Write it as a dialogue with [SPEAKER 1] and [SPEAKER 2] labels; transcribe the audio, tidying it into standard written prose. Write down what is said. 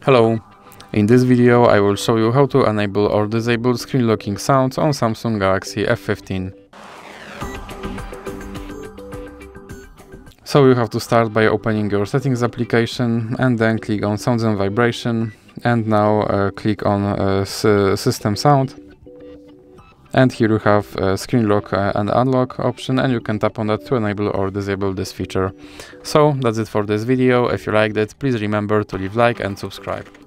[SPEAKER 1] Hello! In this video I will show you how to enable or disable screen locking sounds on Samsung Galaxy F15. So you have to start by opening your settings application and then click on sounds and vibration, and now click on system sound. And here you have screen lock and unlock option, and you can tap on that to enable or disable this feature. So that's it for this video. If you liked it, please remember to leave like and subscribe.